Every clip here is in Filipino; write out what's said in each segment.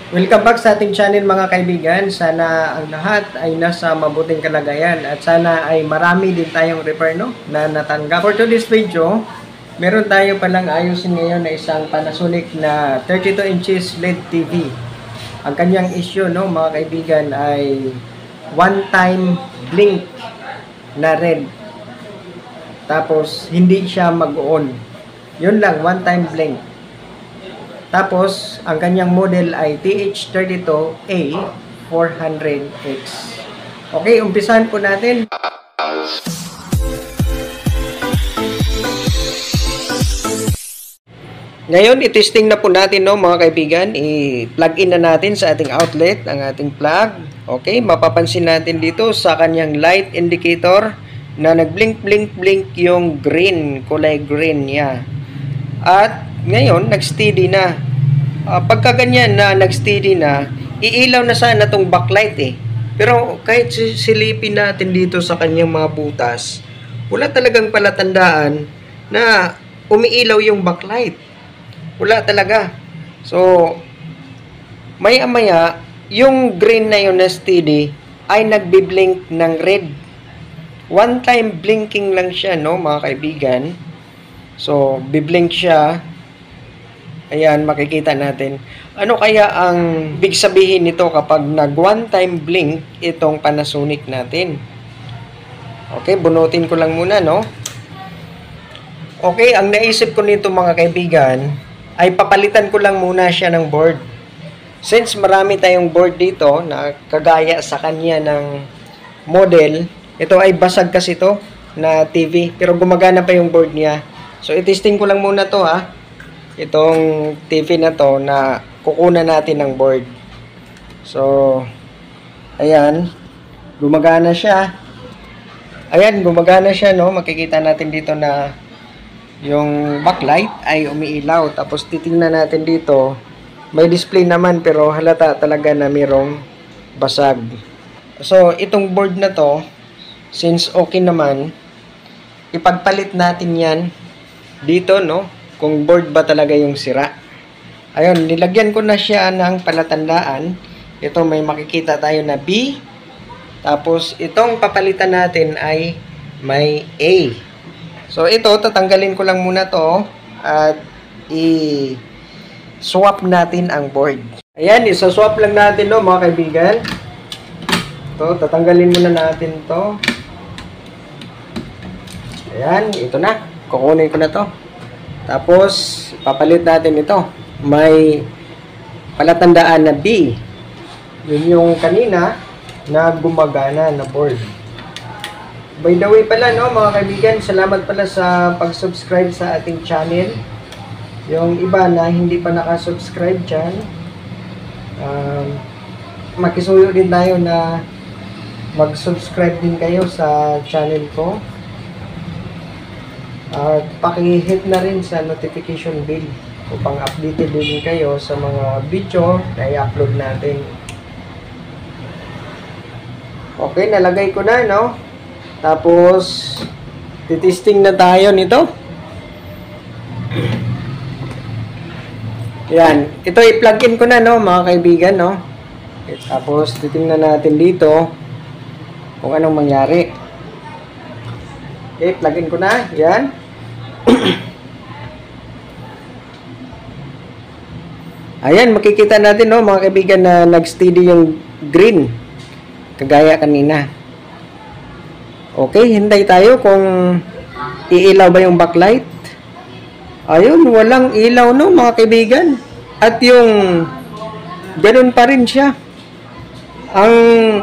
Welcome back sa ating channel mga kaibigan. Sana ang lahat ay nasa mabuting kalagayan at sana ay marami din tayong repair na natanggap. For today's video, meron tayo palang ayusin ngayon na isang Panasonic na 32 inches LED TV. Ang kanyang issue mga kaibigan ay one time blink na red. Tapos hindi siya mag-on. Yun lang, one time blink. Tapos, ang kanyang model ay TH32A400X. Okay, umpisahan po natin. Ngayon, itesting na po natin mga kaibigan. I-plug in na natin sa ating outlet ang ating plug. Okay, mapapansin natin dito sa kanyang light indicator na nag-blink-blink-blink yung green, kulay green niya. At ngayon, nag-steady na. Pagka ganyan na nag-steady na, iilaw na sana itong backlight Pero kahit silipin natin dito sa kanyang mga butas, wala talagang palatandaan na umiilaw yung backlight. Wala talaga. So, maya-maya, yung green na yun na steady ay nagbiblink ng red. One time blinking lang siya, mga kaibigan. So, biblink siya. Ayan, makikita natin. Ano kaya ang big sabihin nito kapag nag one time blink itong Panasonic natin? Okay, bunutin ko lang muna, Okay, ang naisip ko nito mga kaibigan, ay papalitan ko lang muna siya ng board. Since marami tayong board dito na kagaya sa kanya ng model, ito ay basag kasi to na TV, pero gumagana pa yung board niya. So, itesting ko lang muna to itong TV na to na kukunan natin ng board. So, ayan, gumagana siya. Ayan, gumagana siya, makikita natin dito na yung backlight ay umiilaw. Tapos titingnan natin dito, may display naman pero halata talaga na mayroong basag. So, itong board na to, since okay naman, ipagpalit natin yan dito, kung board ba talaga yung sira. Ayun, nilagyan ko na siya ng palatandaan. Ito may makikita tayo na B. Tapos itong papalitan natin ay may A. So ito, tatanggalin ko lang muna to at i-swap natin ang board. Ayan, isa-swap lang natin mga kaibigan. Ito, tatanggalin muna natin to. Ayan, ito na. Kukunin ko na to. Tapos, papalit natin ito. May palatandaan na B. Yun yung kanina na gumagana na board. By the way pala, mga kaibigan, salamat pala sa pag-subscribe sa ating channel. Yung iba na hindi pa nakasubscribe dyan, makisuyo din tayo na mag-subscribe din kayo sa channel ko. At paki-hit na rin sa notification bell upang updated din kayo sa mga video na i-upload natin. Okay, nalagay ko na, Tapos, titesting na tayo nito. Yan. Ito, i-plug in ko na, mga kaibigan, Tapos, titingnan natin dito kung anong mangyari. Okay, plug in ko na. Yan. Ayan, makikita natin mga kaibigan na nag-steady yung green kagaya kanina. Okay, hintay tayo kung iilaw ba yung backlight. Ayun, walang ilaw mga kaibigan. At yung ganun pa rin siya. Ang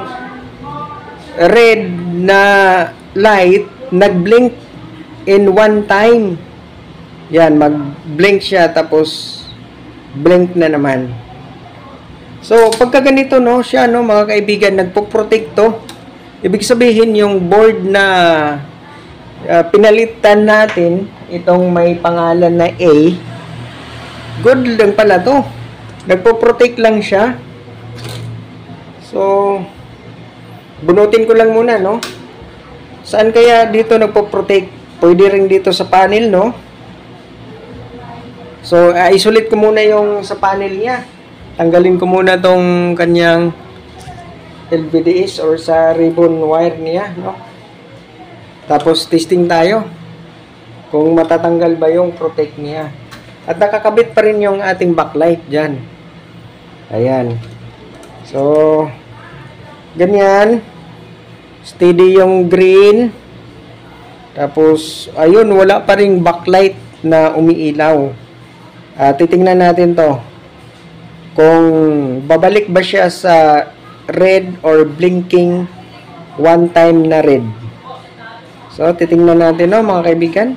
red na light nag-blink in one time. Yan, mag-blink siya tapos blink na naman. So, pagka ganito siya mga kaibigan, nagpo-protect to. Ibig sabihin yung board na pinalitan natin, itong may pangalan na A, good lang pala to. Nagpo-protect lang siya. So, bunutin ko lang muna, Saan kaya dito nagpo-protect? Pwede rin dito sa panel, So, isolate ko muna yung sa panel niya. Tanggalin ko muna tong kanyang LVDs or sa ribbon wire niya, no? Tapos testing tayo kung matatanggal ba yung protect niya. At nakakabit pa rin yung ating backlight dyan. Ayan. So, ganyan. Steady yung green. Tapos, ayun, wala pa ring backlight na umiilaw. Titingnan natin to. Kung babalik ba siya sa red or blinking one time na red. So, titingnan natin, no, mga kaibigan.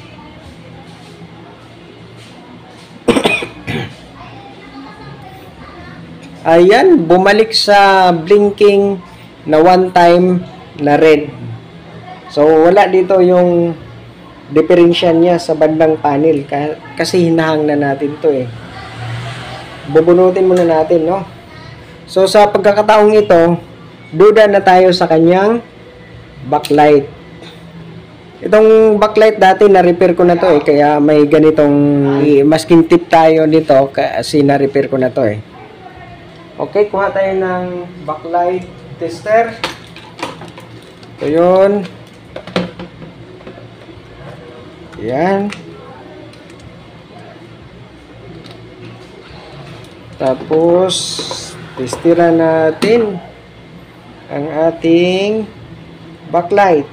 Ayan, bumalik sa blinking na one time na red. So, wala dito yung diferensya niya sa bandang panel. Kasi hinahang na natin to eh. Bubunutin muna natin, no? So, sa pagkakataong ito, duda na tayo sa kanyang backlight. Itong backlight dati, na-repair ko na to eh. Kaya may ganitong masking tip tayo nito kasi na-repair ko na to eh. Okay, kuha tayo ng backlight tester. Ito yun. Yan. Tapos, testiran natin ang ating backlight.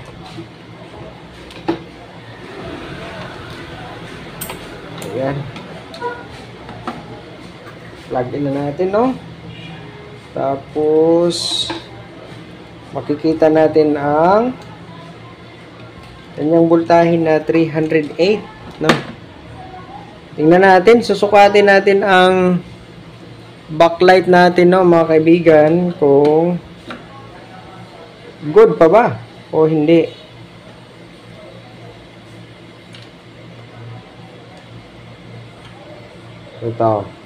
Ayan. Plug in na natin, no? Tapos, makikita natin ang kanyang voltahe na 308, no? Tingnan natin, susukatin natin ang backlight natin, no, mga kaibigan, kung good pa ba o hindi. Ito.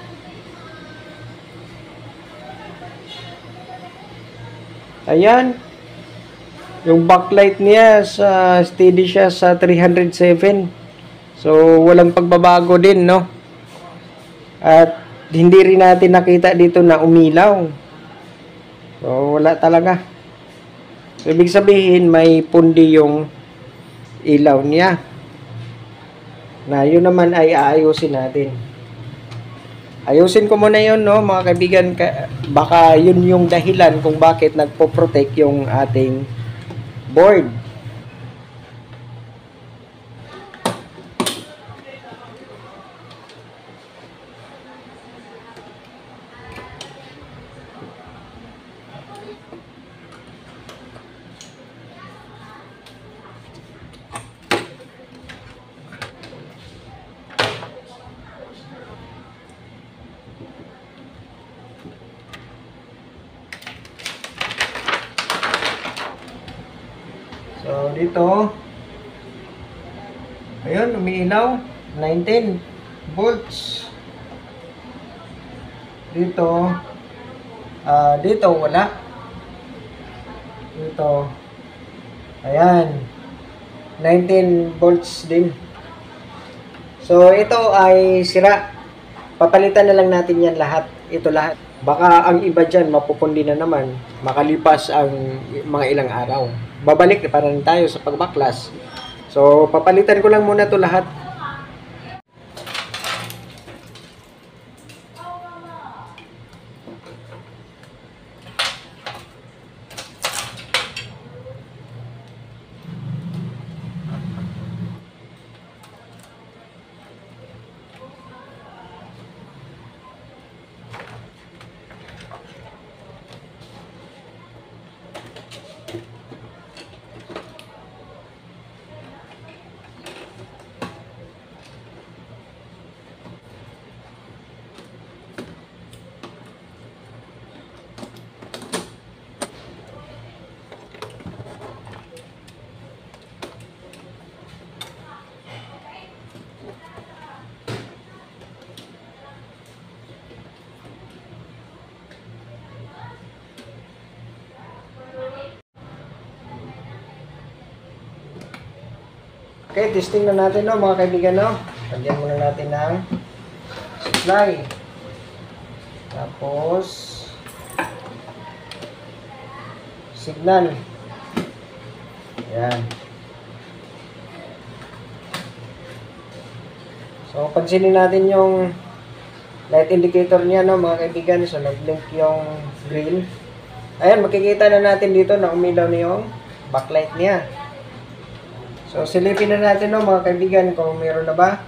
Ayan. Yung backlight niya, steady siya sa 307. So, walang pagbabago din, no? At hindi rin natin nakita dito na umilaw. So, wala talaga. So, ibig sabihin, may pundi yung ilaw niya. Na yun naman ay aayusin natin. Ayusin ko muna yun, no, mga kaibigan. Baka yun yung dahilan kung bakit nagpo-protect yung ating board. So, dito, ayun, umiilaw, 19 volts. Dito, dito, wala. Dito, ayan, 19 volts din. So, ito ay sira. Papalitan na lang natin yan lahat. Ito lahat. Baka ang iba dyan, mapupundi na naman, makalipas ang mga ilang araw. Babalik pa rin tayo sa pagbaklas. So, papalitan ko lang muna to lahat. Okay, testing na natin, no, mga kaibigan, no. Lagyan muna natin ng supply. Tapos, signal. Ayan. So, pansinin natin yung light indicator niya, no, mga kaibigan. So, nag-blink yung green. Ayan, makikita na natin dito na umilaw na yung backlight niya. So, silipin na natin, no, mga kaibigan, kung meron na ba.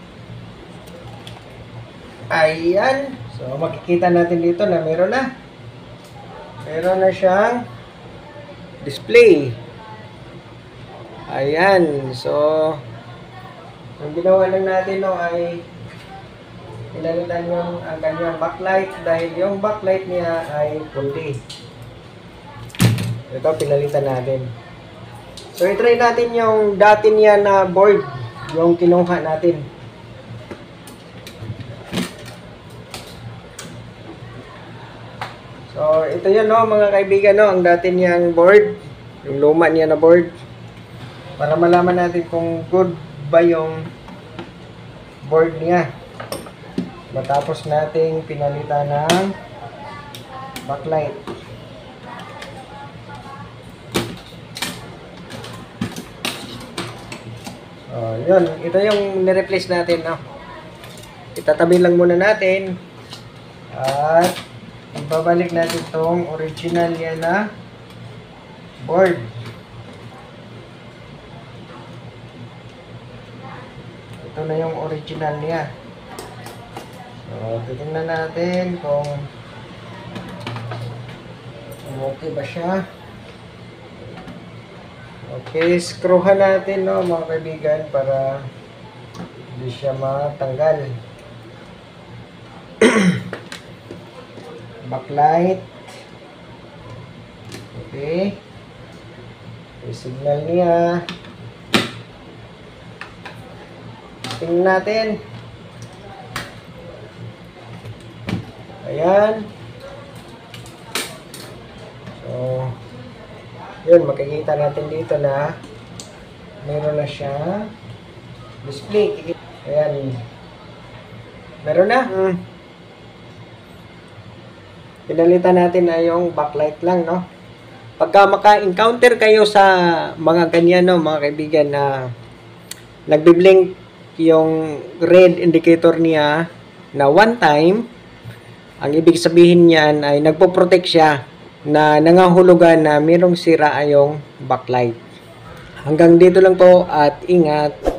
Ayan. So, makikita natin dito na meron na. Meron na siyang display. Ayan. So, ang ginawa lang natin, no, ay pinalitan yung ang kanyang backlight dahil yung backlight niya ay puti. Ito, pinalitan natin. So, i-try natin yung dati niya na board, yung kinuha natin. So, ito yun, no, mga kaibigan, no, ang dati niyang board, yung luma niya na board. Para malaman natin kung good ba yung board niya. Matapos nating pinalitan ng backlight. Oh, yun. Ito yung ni-replace natin, no. Itatabi lang muna natin. At ibabalik natin tong original niya na board. Ito na yung original niya. So, titingnan natin kung okay ba siya. Okay, screwhan natin, no, mga kaibigan, para hindi siya matanggal. Backlight. Okay. Yung signal niya. Tingnan natin. Ayan. So, yun, makikita natin dito na meron na siya display. Ayan. Meron na. Pinalitan natin na yung backlight lang, no? Pagka maka-encounter kayo sa mga ganyan, no, mga kaibigan, na nagbi-blink yung red indicator niya na one time, ang ibig sabihin niyan ay nagpo-protect siya na nangahulugan na mayroong sira yung backlight. Hanggang dito lang po at ingat.